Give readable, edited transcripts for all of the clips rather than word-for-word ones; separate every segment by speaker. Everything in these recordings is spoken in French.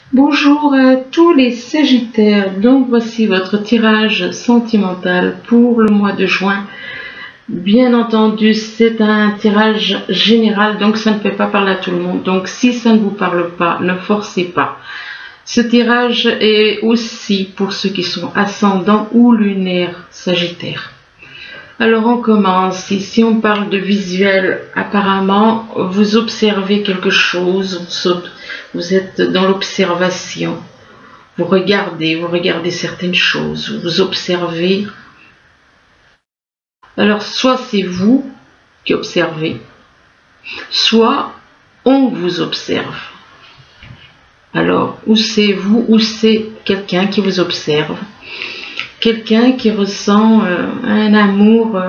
Speaker 1: Bonjour à tous les Sagittaires, donc voici votre tirage sentimental pour le mois de juin. Bien entendu, c'est un tirage général, donc ça ne fait pas parler à tout le monde. Donc si ça ne vous parle pas, ne forcez pas. Ce tirage est aussi pour ceux qui sont ascendants ou lunaires Sagittaires. Alors on commence. Ici on parle de visuel. Apparemment, vous observez quelque chose, vous êtes dans l'observation. Vous regardez certaines choses, vous observez. Alors soit c'est vous qui observez, soit on vous observe. Alors, ou c'est vous, ou c'est quelqu'un qui vous observe. Quelqu'un qui ressent un amour,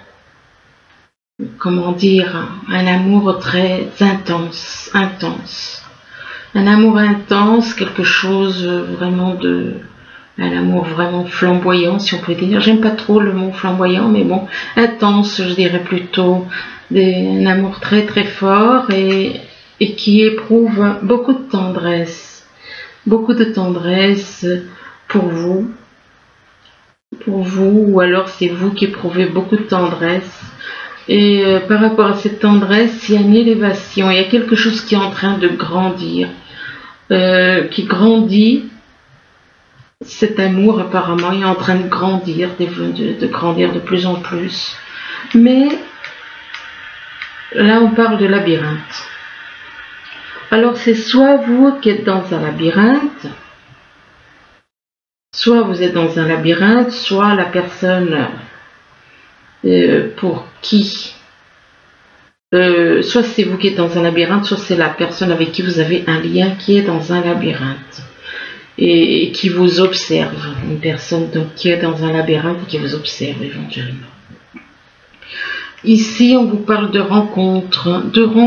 Speaker 1: comment dire, un amour très intense. Un amour intense, quelque chose vraiment un amour vraiment flamboyant, si on peut dire. J'aime pas trop le mot flamboyant, mais bon, intense, je dirais plutôt. Un amour très très fort et qui éprouve beaucoup de tendresse. Beaucoup de tendresse pour vous, ou alors c'est vous qui éprouvez beaucoup de tendresse. Et par rapport à cette tendresse, il y a une élévation, il y a quelque chose qui est en train de grandir, qui grandit. Cet amour apparemment est en train de grandir, de grandir de plus en plus. Mais là on parle de labyrinthe. Alors c'est soit vous qui êtes dans un labyrinthe, soit vous êtes dans un labyrinthe, soit la personne pour qui, soit c'est vous qui êtes dans un labyrinthe, soit c'est la personne avec qui vous avez un lien qui est dans un labyrinthe et qui vous observe. Une personne donc qui est dans un labyrinthe et qui vous observe éventuellement. Ici on vous parle de rencontres,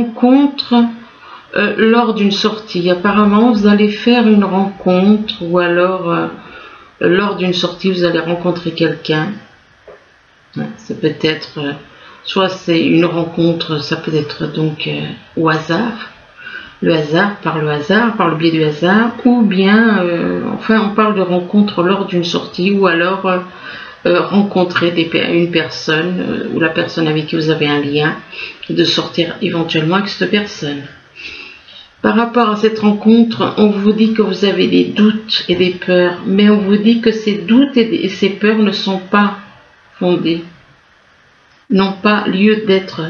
Speaker 1: lors d'une sortie. Apparemment vous allez faire une rencontre, ou alors lors d'une sortie vous allez rencontrer quelqu'un. Ça peut être soit c'est une rencontre, ça peut être donc au hasard, par le biais du hasard, ou bien enfin on parle de rencontre lors d'une sortie, ou alors rencontrer une personne ou la personne avec qui vous avez un lien, de sortir éventuellement avec cette personne. Par rapport à cette rencontre, on vous dit que vous avez des doutes et des peurs, mais on vous dit que ces doutes et ces peurs ne sont pas fondés, n'ont pas lieu d'être.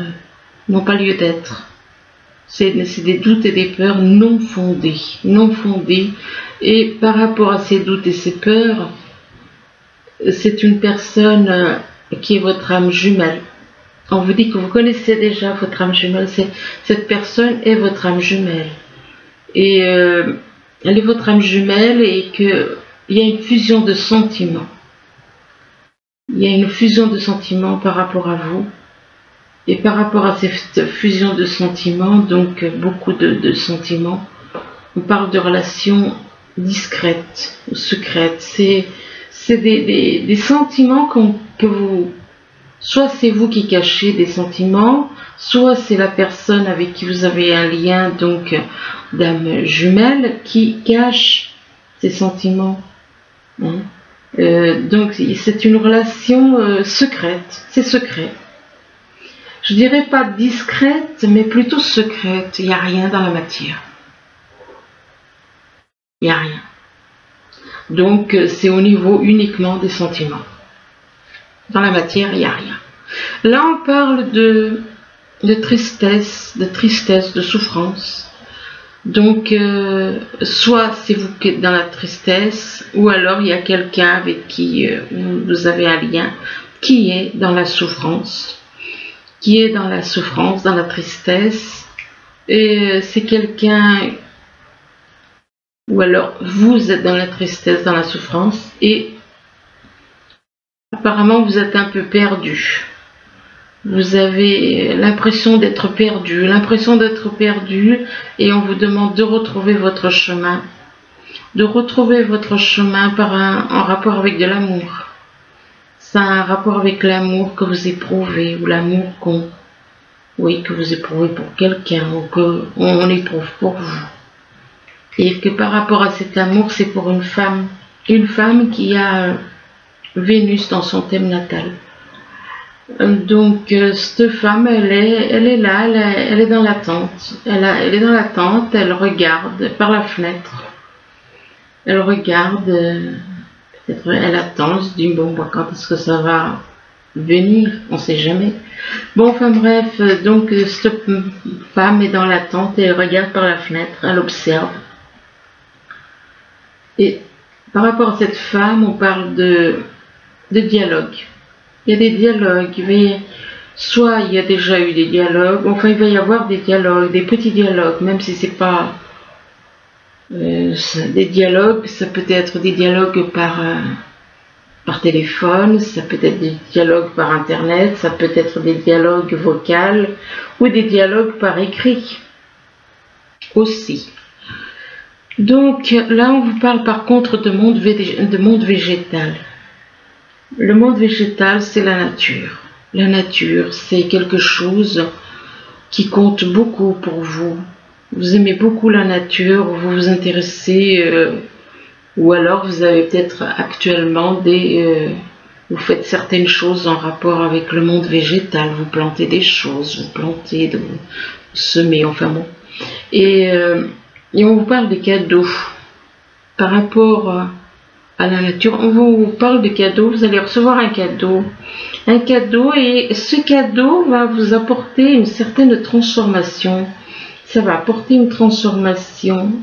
Speaker 1: C'est des doutes et des peurs non fondés. Et par rapport à ces doutes et ces peurs, c'est une personne qui est votre âme jumelle. On vous dit que vous connaissez déjà votre âme jumelle. Cette personne est votre âme jumelle. Et elle est votre âme jumelle, et qu'il y a une fusion de sentiments. Il y a une fusion de sentiments par rapport à vous. Et par rapport à cette fusion de sentiments, donc beaucoup de sentiments, on parle de relations discrètes ou secrètes. C'est des sentiments que vous... Soit c'est vous qui cachez des sentiments, soit c'est la personne avec qui vous avez un lien, donc d'âme jumelle, qui cache ces sentiments. Donc c'est une relation secrète, c'est secret. Je dirais pas discrète, mais plutôt secrète. Il n'y a rien dans la matière. Il n'y a rien. Donc c'est au niveau uniquement des sentiments. Dans la matière, il n'y a rien. Là, on parle de tristesse, de souffrance. Donc, soit c'est vous qui êtes dans la tristesse, ou alors il y a quelqu'un avec qui vous avez un lien qui est dans la souffrance, dans la tristesse. Et c'est quelqu'un, ou alors vous êtes dans la tristesse, dans la souffrance, et apparemment vous êtes un peu perdu. Vous avez l'impression d'être perdu, et on vous demande de retrouver votre chemin. En rapport avec de l'amour. C'est un rapport avec l'amour que vous éprouvez, ou l'amour que vous éprouvez pour quelqu'un, ou qu'on éprouve pour vous. et que par rapport à cet amour, c'est pour une femme qui a Vénus dans son thème natal. Donc cette femme, elle est là, elle est dans l'attente. Elle est dans l'attente, elle regarde par la fenêtre. Elle regarde, peut-être elle attend, elle se dit bon, quand est-ce que ça va venir, on ne sait jamais. Bon, enfin bref, donc cette femme est dans l'attente et elle regarde par la fenêtre, elle observe. Et par rapport à cette femme, on parle de dialogue. Il y a des dialogues, mais soit il y a déjà eu des dialogues, enfin il va y avoir des dialogues, des petits dialogues, même si c'est pas des dialogues, ça peut être des dialogues par téléphone, ça peut être des dialogues par internet, ça peut être des dialogues vocaux ou des dialogues par écrit aussi. Donc là on vous parle par contre de monde végétal. Le monde végétal, c'est la nature. La nature, c'est quelque chose qui compte beaucoup pour vous. Vous aimez beaucoup la nature, vous vous intéressez, ou alors vous avez peut-être actuellement vous faites certaines choses en rapport avec le monde végétal. Vous plantez des choses, vous semez, enfin bon. Et on vous parle des cadeaux par rapport à la nature. On vous parle de cadeaux, vous allez recevoir un cadeau, et ce cadeau va vous apporter une certaine transformation. Ça va apporter une transformation.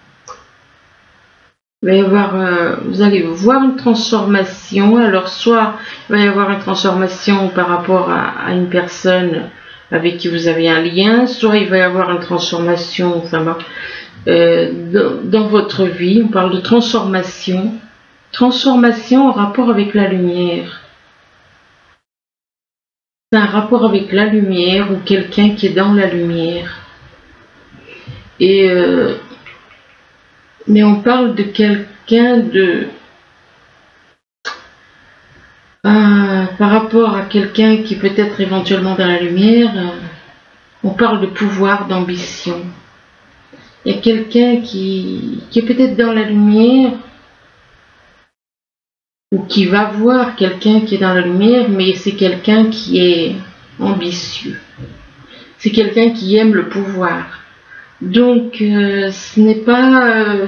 Speaker 1: Vous allez voir une transformation. Alors soit il va y avoir une transformation par rapport à une personne avec qui vous avez un lien, soit il va y avoir une transformation, enfin dans votre vie. On parle de transformation. Transformation en rapport avec la lumière. C'est un rapport avec la lumière ou quelqu'un qui est dans la lumière. Et mais on parle de quelqu'un par rapport à quelqu'un qui peut être éventuellement dans la lumière, on parle de pouvoir, d'ambition. Il y a quelqu'un qui est peut-être dans la lumière, ou qui va voir quelqu'un qui est dans la lumière, mais c'est quelqu'un qui est ambitieux. C'est quelqu'un qui aime le pouvoir. Donc, ce n'est pas...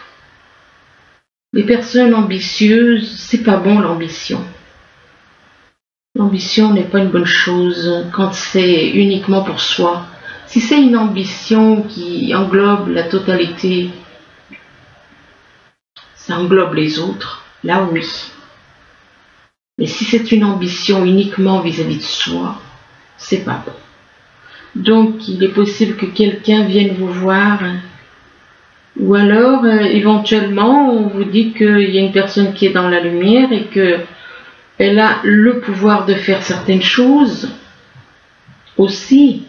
Speaker 1: les personnes ambitieuses, c'est pas bon l'ambition. L'ambition n'est pas une bonne chose quand c'est uniquement pour soi. Si c'est une ambition qui englobe la totalité, ça englobe les autres, là oui. Mais si c'est une ambition uniquement vis-à-vis de soi, c'est pas bon. Donc il est possible que quelqu'un vienne vous voir, ou alors éventuellement on vous dit qu'il y a une personne qui est dans la lumière et qu'elle a le pouvoir de faire certaines choses aussi.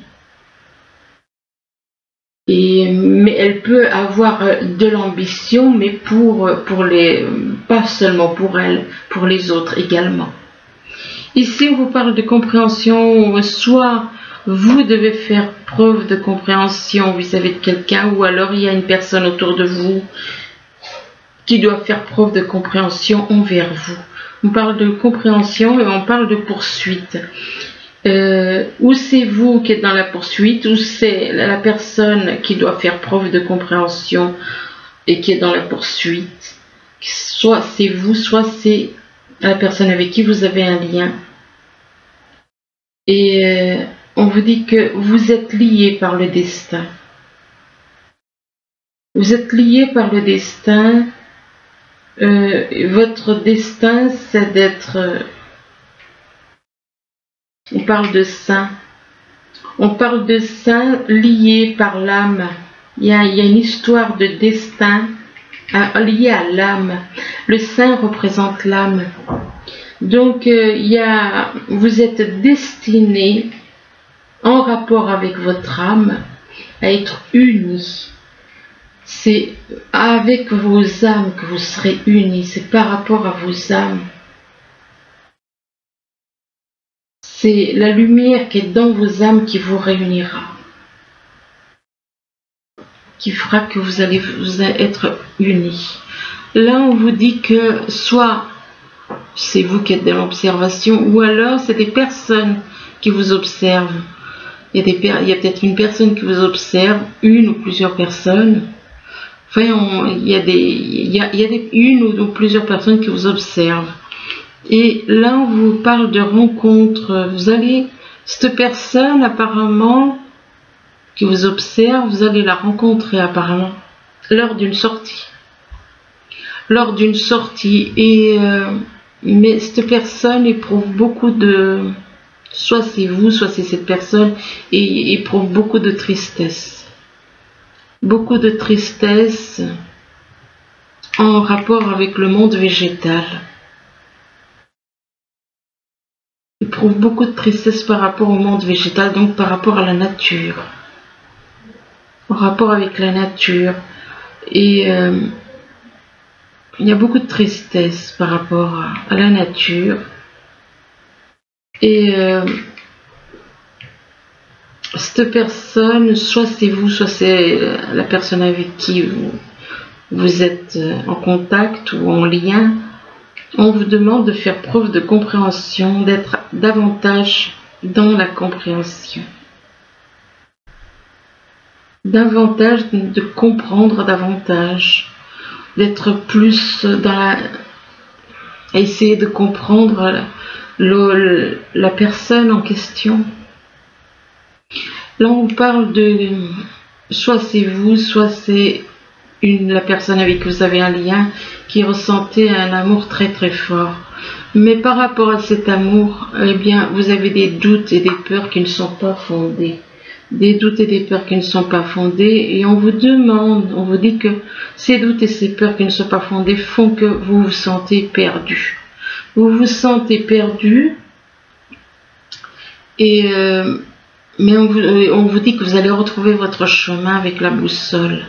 Speaker 1: Mais elle peut avoir de l'ambition, mais pas seulement pour elle, pour les autres également. Ici, on vous parle de compréhension, soit vous devez faire preuve de compréhension vis-à-vis de quelqu'un, ou alors il y a une personne autour de vous qui doit faire preuve de compréhension envers vous. On parle de compréhension et on parle de poursuite. Ou c'est vous qui êtes dans la poursuite, ou c'est la personne qui doit faire preuve de compréhension et qui est dans la poursuite. Soit c'est vous, soit c'est la personne avec qui vous avez un lien. Et on vous dit que vous êtes liés par le destin. Vous êtes liés par le destin. Votre destin, c'est d'être... on parle de saint. On parle de saint lié par l'âme. Il y a une histoire de destin liée à l'âme. Le saint représente l'âme. Donc, vous êtes destiné, en rapport avec votre âme, à être unis. C'est avec vos âmes que vous serez unis. C'est par rapport à vos âmes. C'est la lumière qui est dans vos âmes qui vous réunira. qui fera que vous allez être unis. Là, on vous dit que soit c'est vous qui êtes dans l'observation, ou alors c'est des personnes qui vous observent. Il y a peut-être une personne qui vous observe, une ou plusieurs personnes. Enfin, il y a une ou plusieurs personnes qui vous observent. Et là, on vous parle de rencontre. Cette personne, apparemment, qui vous observe, vous allez la rencontrer, apparemment, lors d'une sortie. Lors d'une sortie. Mais cette personne éprouve beaucoup de... Soit c'est vous, soit c'est cette personne, et éprouve beaucoup de tristesse. Beaucoup de tristesse en rapport avec le monde végétal. Éprouve beaucoup de tristesse par rapport au monde végétal, donc par rapport à la nature. En rapport avec la nature. Et il y a beaucoup de tristesse par rapport à la nature. Et cette personne, soit c'est vous, soit c'est la personne avec qui vous êtes en contact ou en lien, on vous demande de faire preuve de compréhension, d'être davantage dans la compréhension. Davantage de comprendre davantage, d'être plus dans la... essayer de comprendre la personne en question. Là, on parle de... soit c'est vous, soit c'est la personne avec qui vous avez un lien, qui ressentait un amour très très fort. Mais par rapport à cet amour, eh bien, vous avez des doutes et des peurs qui ne sont pas fondées. Des doutes et des peurs qui ne sont pas fondées. Et on vous demande, on vous dit que ces doutes et ces peurs qui ne sont pas fondées font que vous vous sentez perdu. Vous vous sentez perdu. Mais on vous dit que vous allez retrouver votre chemin avec la boussole.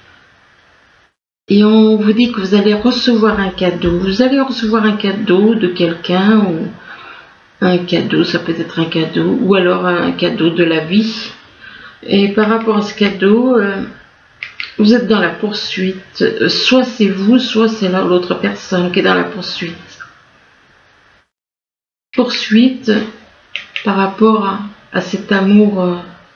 Speaker 1: Et on vous dit que vous allez recevoir un cadeau. Vous allez recevoir un cadeau de quelqu'un, ou un cadeau, ça peut être un cadeau, ou alors un cadeau de la vie. Et par rapport à ce cadeau, vous êtes dans la poursuite. Soit c'est vous, soit c'est l'autre personne qui est dans la poursuite. Poursuite par rapport à cet amour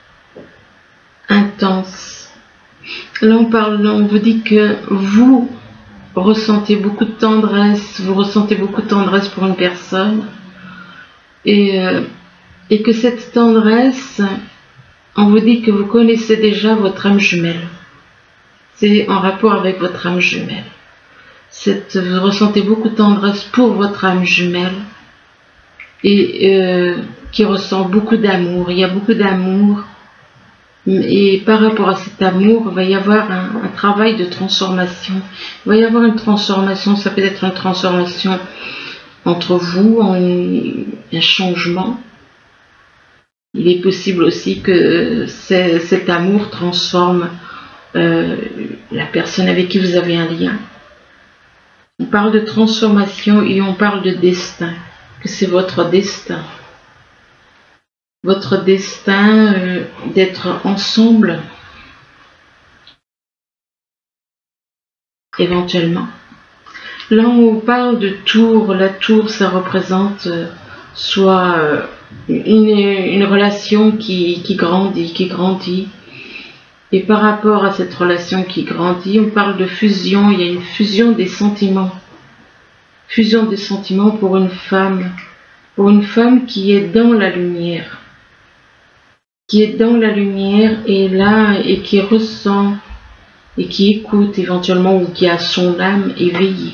Speaker 1: intense. Là, on vous dit que vous ressentez beaucoup de tendresse, vous ressentez beaucoup de tendresse pour une personne, et que cette tendresse, on vous dit que vous connaissez déjà votre âme jumelle. C'est en rapport avec votre âme jumelle. Vous ressentez beaucoup de tendresse pour votre âme jumelle, et qui ressent beaucoup d'amour. Il y a beaucoup d'amour. Et par rapport à cet amour, il va y avoir un travail de transformation. Il va y avoir une transformation, ça peut être une transformation entre vous, un changement. Il est possible aussi que cet amour transforme la personne avec qui vous avez un lien. On parle de transformation et on parle de destin, que c'est votre destin. Votre destin d'être ensemble, éventuellement. Là, on parle de tour. La tour, ça représente soit une relation qui grandit. Et par rapport à cette relation qui grandit, on parle de fusion. Il y a une fusion des sentiments. Fusion des sentiments pour une femme. Pour une femme qui est dans la lumière. Qui est dans la lumière et là, et qui ressent, et qui écoute éventuellement, ou qui a son âme éveillée.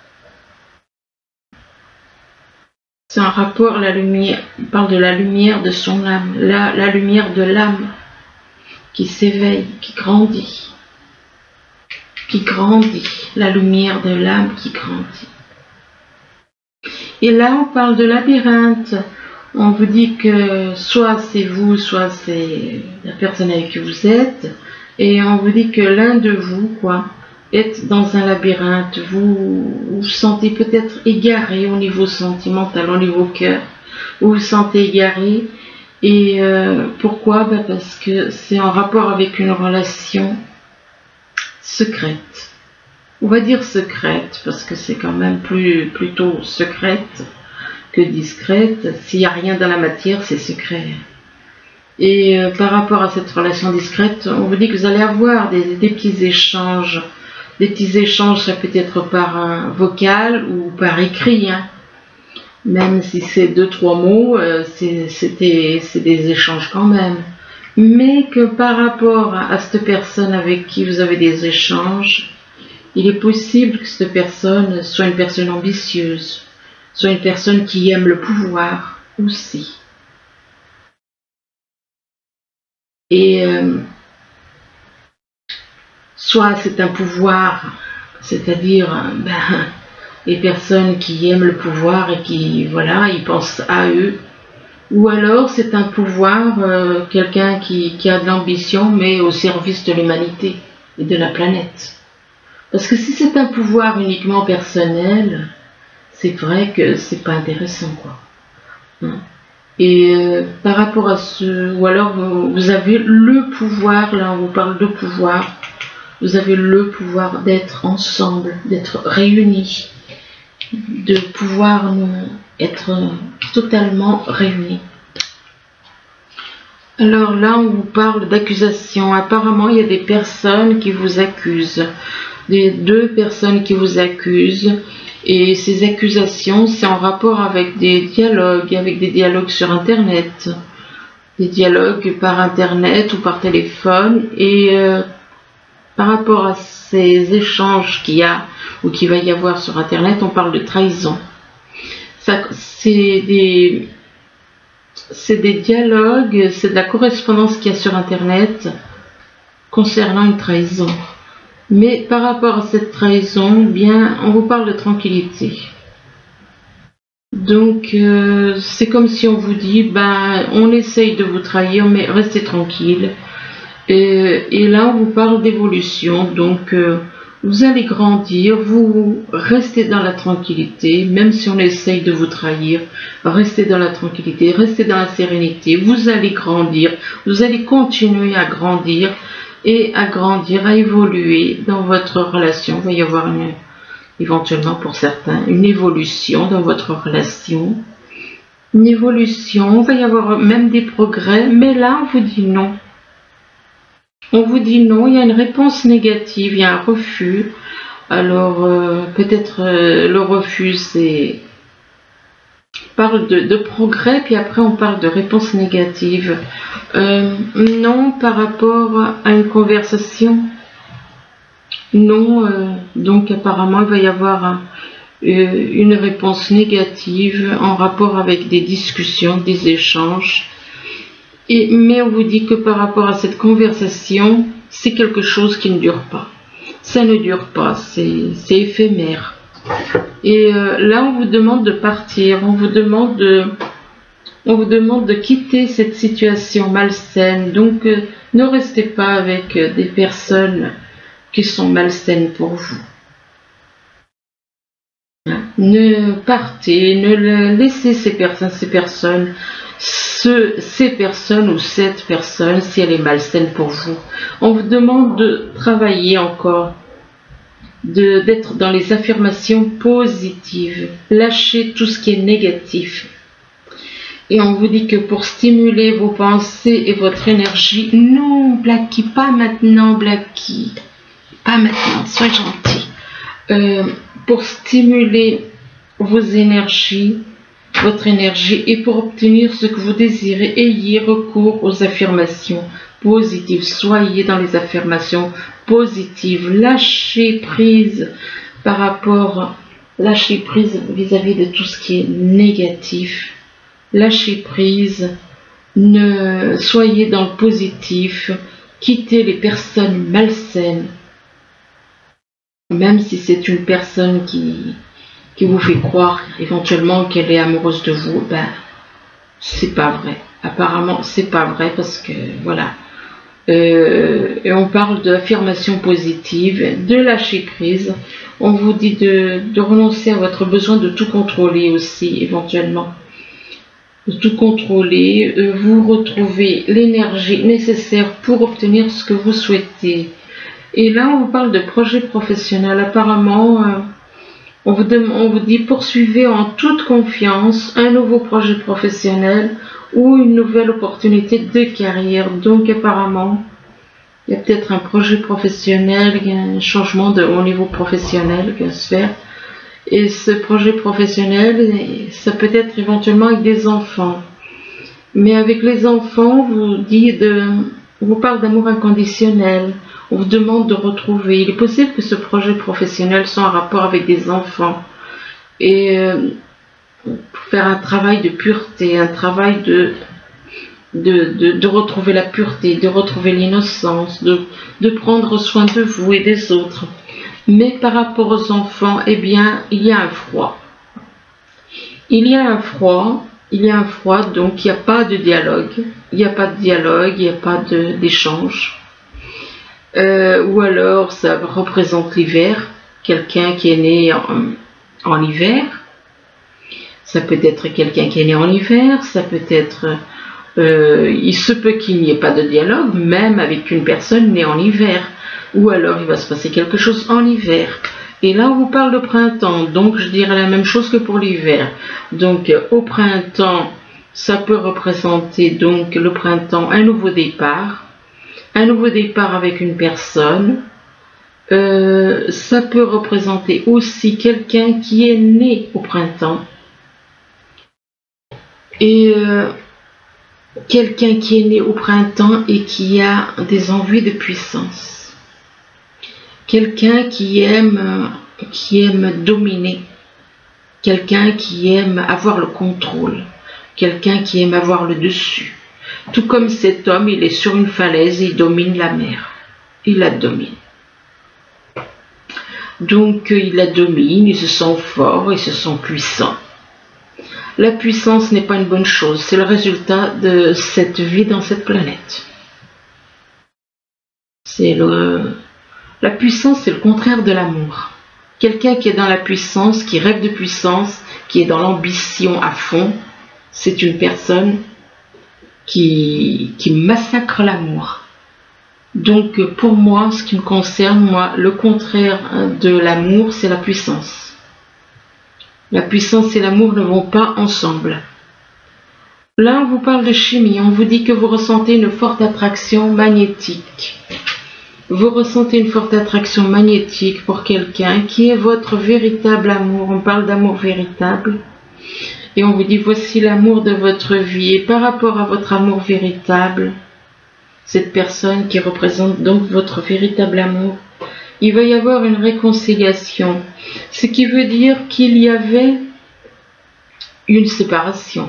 Speaker 1: C'est un rapport à la lumière, on parle de la lumière de son âme, la lumière de l'âme qui s'éveille, qui grandit, la lumière de l'âme qui grandit. Et là, on parle de labyrinthe. On vous dit que soit c'est vous, soit c'est la personne avec qui vous êtes. Et on vous dit que l'un de vous, est dans un labyrinthe. Vous vous sentez peut-être égaré au niveau sentimental, au niveau cœur. Vous vous sentez égaré. Et pourquoi? Parce que c'est en rapport avec une relation secrète. On va dire secrète, parce que c'est quand même plutôt secrète que discrète. S'il n'y a rien dans la matière, c'est secret. Et par rapport à cette relation discrète, on vous dit que vous allez avoir des petits échanges. Des petits échanges, ça peut être par un vocal ou par écrit. Hein. Même si c'est 2-3 mots, c'est des échanges quand même. Mais que par rapport à cette personne avec qui vous avez des échanges, il est possible que cette personne soit une personne ambitieuse, soit une personne qui aime le pouvoir aussi. Et soit c'est un pouvoir, c'est-à-dire les personnes qui aiment le pouvoir et qui, voilà, ils pensent à eux. Ou alors c'est un pouvoir, quelqu'un qui a de l'ambition, mais au service de l'humanité et de la planète. Parce que si c'est un pouvoir uniquement personnel, c'est vrai que c'est pas intéressant, quoi. Hein. Et par rapport à ce, ou alors vous avez le pouvoir, là on vous parle de pouvoir, vous avez le pouvoir d'être ensemble, d'être réunis, de pouvoir être totalement réunis. Alors là on vous parle d'accusation. Apparemment il y a des personnes qui vous accusent. Des 2 personnes qui vous accusent, et ces accusations c'est en rapport avec des dialogues sur internet, des dialogues par internet ou par téléphone, et par rapport à ces échanges qu'il y a ou qu'il va y avoir sur internet, on parle de trahison. C'est des dialogues, c'est de la correspondance qu'il y a sur internet concernant une trahison. Mais par rapport à cette trahison, bien, on vous parle de tranquillité. Donc, c'est comme si on vous dit, on essaye de vous trahir, mais restez tranquille. Et là, on vous parle d'évolution. Donc, vous allez grandir, vous restez dans la tranquillité, même si on essaye de vous trahir, restez dans la tranquillité, restez dans la sérénité. Vous allez grandir, vous allez continuer à grandir. Et à grandir, à évoluer dans votre relation. Il va y avoir éventuellement pour certains une évolution dans votre relation. Une évolution, il va y avoir même des progrès, mais là on vous dit non. On vous dit non, il y a une réponse négative, il y a un refus. Alors peut-être le refus c'est... parle de progrès, puis après on parle de réponse négative. Non, par rapport à une conversation, non, donc apparemment il va y avoir une réponse négative en rapport avec des discussions, des échanges. Mais on vous dit que par rapport à cette conversation, c'est quelque chose qui ne dure pas. Ça ne dure pas, c'est éphémère. Et là on vous demande de partir, on vous demande de quitter cette situation malsaine. Donc ne restez pas avec des personnes qui sont malsaines pour vous. Ne partez, ne laissez ces personnes ou cette personne, si elle est malsaine pour vous. On vous demande de travailler encore, d'être dans les affirmations positives, lâchez tout ce qui est négatif. Et on vous dit que pour stimuler vos pensées et votre énergie, non Blacky, pas maintenant Blacky, pas maintenant, sois gentil. Pour stimuler vos énergies, votre énergie, et pour obtenir ce que vous désirez, ayez recours aux affirmations positives. Soyez dans les affirmations positives. Lâchez prise vis-à-vis de tout ce qui est négatif. Lâchez prise. Soyez dans le positif. Quittez les personnes malsaines. Même si c'est une personne qui vous fait croire éventuellement qu'elle est amoureuse de vous, c'est pas vrai. Apparemment, c'est pas vrai parce que voilà. Et on parle d'affirmation positive, de lâcher prise. On vous dit de renoncer à votre besoin de tout contrôler aussi, éventuellement. De tout contrôler. Vous retrouvez l'énergie nécessaire pour obtenir ce que vous souhaitez. Et là, on vous parle de projet professionnel. Apparemment, on vous dit poursuivez en toute confiance un nouveau projet professionnel ou une nouvelle opportunité de carrière. Donc, apparemment, il y a peut-être un projet professionnel, il y a un changement au niveau professionnel qui va se faire. Et ce projet professionnel, ça peut être éventuellement avec des enfants. Mais avec les enfants, on vous parle d'amour inconditionnel. On vous demande de retrouver. Il est possible que ce projet professionnel soit en rapport avec des enfants. Et faire un travail de pureté, un travail de retrouver la pureté, de retrouver l'innocence, de prendre soin de vous et des autres. Mais par rapport aux enfants, eh bien, il y a un froid. Il y a un froid, donc il n'y a pas de dialogue. Il n'y a pas de dialogue, il n'y a pas d'échange. Ou alors, ça représente l'hiver. Quelqu'un qui est né en hiver. Ça peut être quelqu'un qui est né en hiver. Ça peut être... il se peut qu'il n'y ait pas de dialogue, même avec une personne née en hiver. Ou alors il va se passer quelque chose en hiver. Et là on vous parle de printemps, donc je dirais la même chose que pour l'hiver. Donc au printemps, ça peut représenter donc le printemps, un nouveau départ avec une personne. Ça peut représenter aussi quelqu'un qui est né au printemps. Et quelqu'un qui est né au printemps et qui a des envies de puissance. Quelqu'un qui aime dominer, quelqu'un qui aime avoir le contrôle, quelqu'un qui aime avoir le dessus. Tout comme cet homme, il est sur une falaise et il domine la mer. Il la domine. Donc il la domine, il se sent fort, il se sent puissant. La puissance n'est pas une bonne chose, c'est le résultat de cette vie dans cette planète. La puissance, c'est le contraire de l'amour. Quelqu'un qui est dans la puissance, qui rêve de puissance, qui est dans l'ambition à fond, c'est une personne qui massacre l'amour. Donc pour moi, ce qui me concerne, moi, le contraire de l'amour, c'est la puissance. La puissance et l'amour ne vont pas ensemble. Là, on vous parle de chimie, on vous dit que vous ressentez une forte attraction magnétique. Vous ressentez une forte attraction magnétique pour quelqu'un qui est votre véritable amour. On parle d'amour véritable. Et on vous dit, voici l'amour de votre vie. Et par rapport à votre amour véritable, cette personne qui représente donc votre véritable amour, il va y avoir une réconciliation. Ce qui veut dire qu'il y avait une séparation.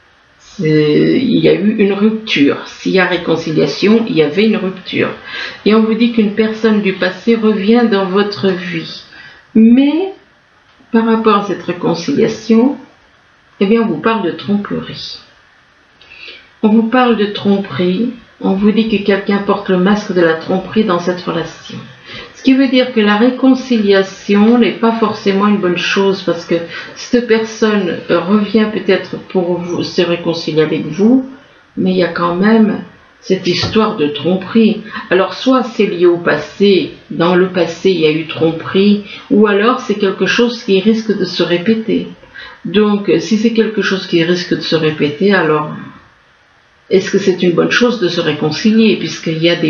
Speaker 1: Il y a eu une rupture. S'il y a réconciliation, il y avait une rupture. Et on vous dit qu'une personne du passé revient dans votre vie. Mais, par rapport à cette réconciliation, eh bien, on vous parle de tromperie. On vous parle de tromperie. On vous dit que quelqu'un porte le masque de la tromperie dans cette relation. Ce qui veut dire que la réconciliation n'est pas forcément une bonne chose parce que cette personne revient peut-être pour vous se réconcilier avec vous, mais il y a quand même cette histoire de tromperie. Alors soit c'est lié au passé, dans le passé il y a eu tromperie, ou alors c'est quelque chose qui risque de se répéter. Donc si c'est quelque chose qui risque de se répéter, alors est-ce que c'est une bonne chose de se réconcilier puisqu'il y a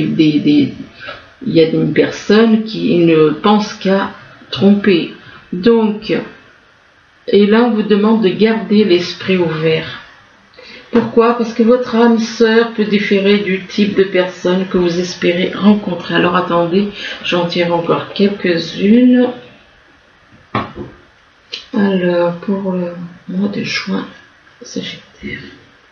Speaker 1: il y a une personne qui ne pense qu'à tromper. Donc, et là on vous demande de garder l'esprit ouvert. Pourquoi? Parce que votre âme sœur peut différer du type de personne que vous espérez rencontrer. Alors attendez, j'en tire encore quelques-unes. Alors, pour le mois de juin, Sagittaire.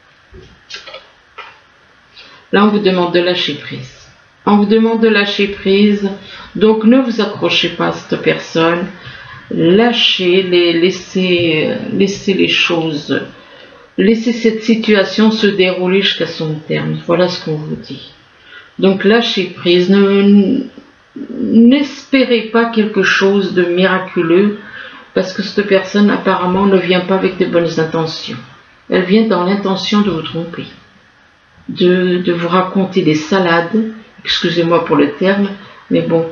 Speaker 1: Là on vous demande de lâcher prise. On vous demande de lâcher prise, donc ne vous accrochez pas à cette personne, lâchez, laissez les choses, laissez cette situation se dérouler jusqu'à son terme. Voilà ce qu'on vous dit. Donc lâchez prise, n'espérez pas quelque chose de miraculeux, parce que cette personne apparemment ne vient pas avec de bonnes intentions. Elle vient dans l'intention de vous tromper, de vous raconter des salades, excusez-moi pour le terme, Mais bon.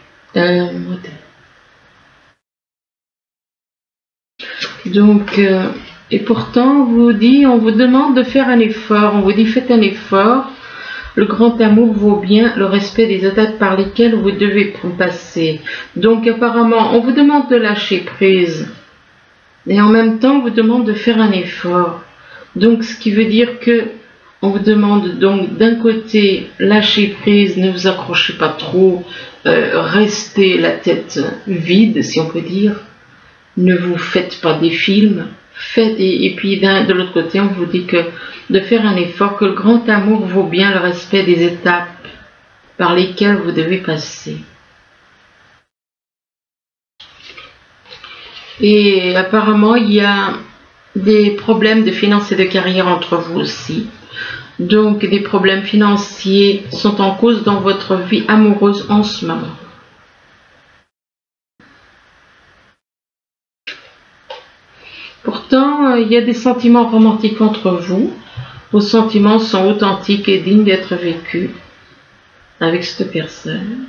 Speaker 1: Donc, et pourtant, on vous demande de faire un effort. On vous dit, faites un effort. Le grand amour vaut bien le respect des étapes par lesquelles vous devez passer. Donc, apparemment, on vous demande de lâcher prise. Et en même temps, on vous demande de faire un effort. Donc, ce qui veut dire que on vous demande donc d'un côté, lâcher prise, ne vous accrochez pas trop, restez la tête vide, si on peut dire. Ne vous faites pas des films. Et puis de l'autre côté, on vous dit que de faire un effort, que le grand amour vaut bien le respect des étapes par lesquelles vous devez passer. Et apparemment, il y a des problèmes de finances et de carrière entre vous aussi. Donc, des problèmes financiers sont en cause dans votre vie amoureuse en ce moment. Pourtant, il y a des sentiments romantiques entre vous. Vos sentiments sont authentiques et dignes d'être vécus avec cette personne.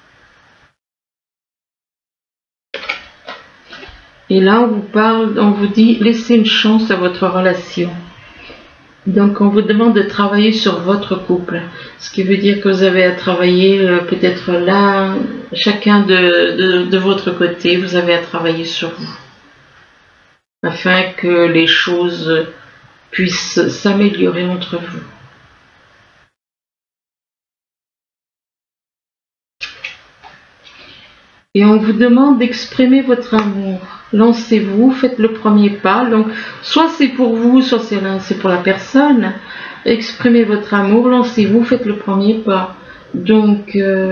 Speaker 1: Et là, on vous dit, laissez une chance à votre relation. Donc, on vous demande de travailler sur votre couple. Ce qui veut dire que vous avez à travailler peut-être là, chacun de votre côté, vous avez à travailler sur vous. Afin que les choses puissent s'améliorer entre vous. Et on vous demande d'exprimer votre amour. Lancez-vous, faites le premier pas. Donc, soit c'est pour vous, soit c'est pour la personne. Exprimez votre amour, lancez-vous, faites le premier pas. Donc,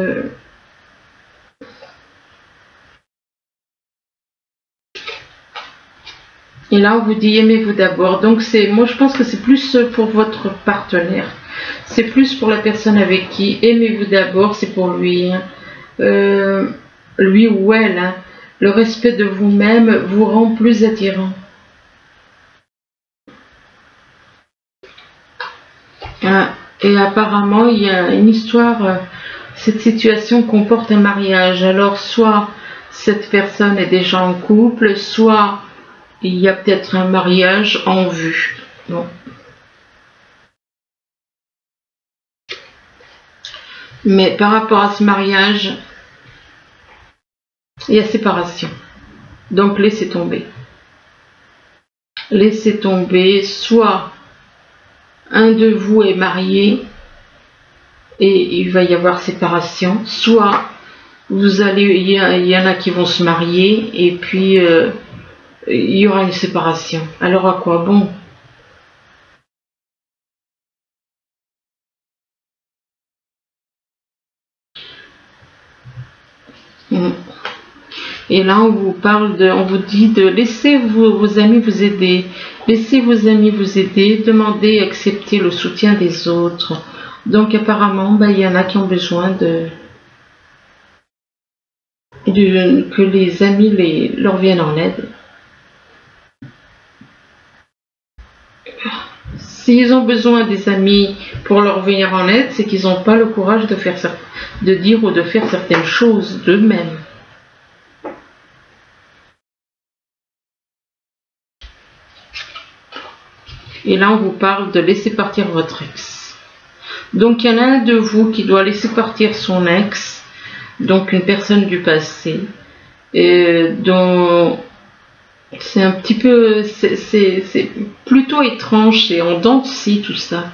Speaker 1: et là, on vous dit aimez-vous d'abord. Donc, moi, je pense que c'est plus pour votre partenaire. C'est plus pour la personne avec qui aimez-vous d'abord, c'est pour lui. Lui ou elle. Hein. Le respect de vous-même vous rend plus attirant. Et apparemment, il y a une histoire. Cette situation comporte un mariage. Alors, soit cette personne est déjà en couple, soit il y a peut-être un mariage en vue. Bon. Mais par rapport à ce mariage, il y a séparation. Donc laissez tomber. Laissez tomber. Soit un de vous est marié et il va y avoir séparation. Soit il y en a qui vont se marier et puis il y aura une séparation. Alors à quoi bon? Et là, on vous dit de laisser vos amis vous aider. Laissez vos amis vous aider, demandez et acceptez le soutien des autres. Donc apparemment, il y en a qui ont besoin que les amis leur viennent en aide. S'ils ont besoin des amis pour leur venir en aide, c'est qu'ils n'ont pas le courage de dire ou de faire certaines choses d'eux-mêmes. Et là, on vous parle de laisser partir votre ex. Donc, il y en a un de vous qui doit laisser partir son ex, donc une personne du passé, dont c'est un petit peu, c'est plutôt étrange, c'est en dents de scie tout ça.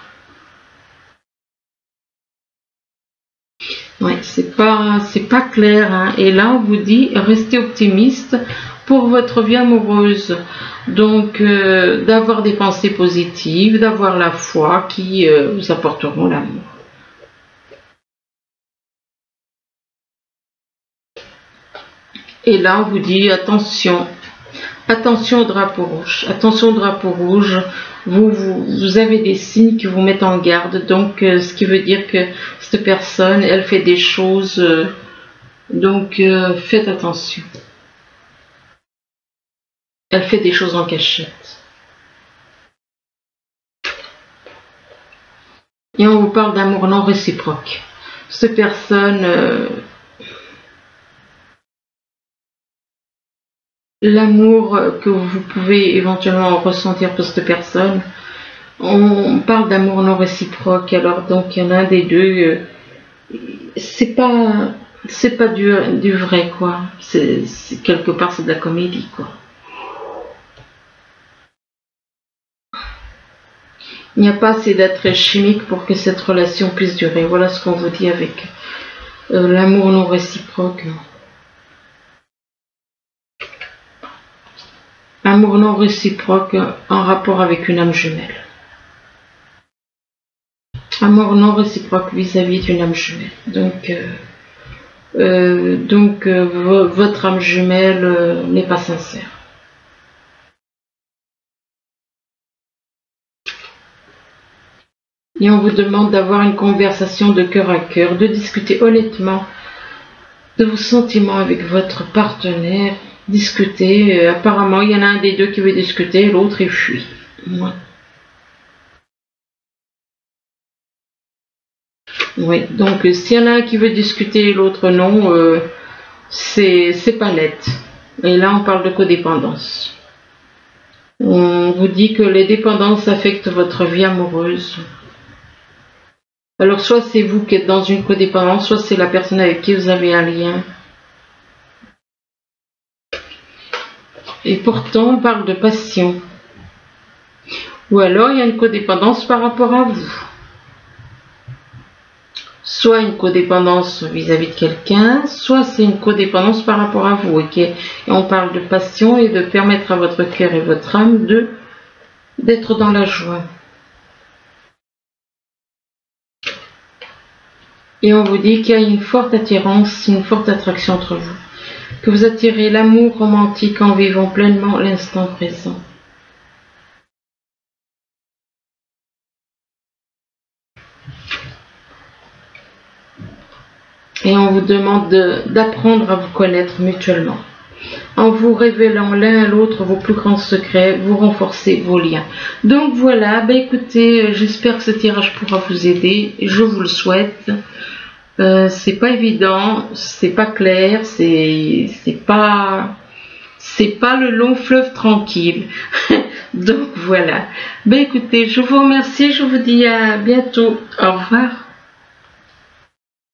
Speaker 1: Ouais, c'est pas clair. Hein. Et là, on vous dit, restez optimiste pour votre vie amoureuse. Donc, d'avoir des pensées positives, d'avoir la foi qui vous apporteront l'amour. Et là, on vous dit, attention. Attention au drapeau rouge. Attention au drapeau rouge. Vous avez des signes qui vous mettent en garde. Donc, ce qui veut dire que cette personne, elle fait des choses. Donc, faites attention. Elle fait des choses en cachette. Et on vous parle d'amour non réciproque. Cette personne, l'amour que vous pouvez éventuellement ressentir pour cette personne, on parle d'amour non réciproque. Alors donc il y en a un des deux, c'est pas du vrai, quoi. C'est quelque part c'est de la comédie, quoi. Il n'y a pas assez d'attrait chimique pour que cette relation puisse durer. Voilà ce qu'on vous dit avec l'amour non réciproque. Amour non réciproque en rapport avec une âme jumelle. Amour non réciproque vis-à-vis d'une âme jumelle. Donc, votre âme jumelle n'est pas sincère. Et on vous demande d'avoir une conversation de cœur à cœur, de discuter honnêtement de vos sentiments avec votre partenaire. Discuter, apparemment il y en a un des deux qui veut discuter, l'autre il fuit. Ouais. Oui, donc s'il y en a un qui veut discuter et l'autre non, c'est pas net. Et là on parle de codépendance. On vous dit que les dépendances affectent votre vie amoureuse. Alors soit c'est vous qui êtes dans une codépendance, soit c'est la personne avec qui vous avez un lien. Et pourtant on parle de passion. Ou alors il y a une codépendance par rapport à vous. Soit une codépendance vis-à-vis de quelqu'un, soit c'est une codépendance par rapport à vous. Et on parle de passion et de permettre à votre cœur et votre âme d'être dans la joie. Et on vous dit qu'il y a une forte attirance, une forte attraction entre vous. Que vous attirez l'amour romantique en vivant pleinement l'instant présent. Et on vous demande d'apprendre à vous connaître mutuellement. En vous révélant l'un à l'autre vos plus grands secrets, vous renforcez vos liens. Donc voilà, écoutez, j'espère que ce tirage pourra vous aider. Je vous le souhaite. C'est pas évident, c'est pas clair, c'est pas le long fleuve tranquille. Donc voilà. Écoutez, je vous remercie, je vous dis à bientôt. Au revoir.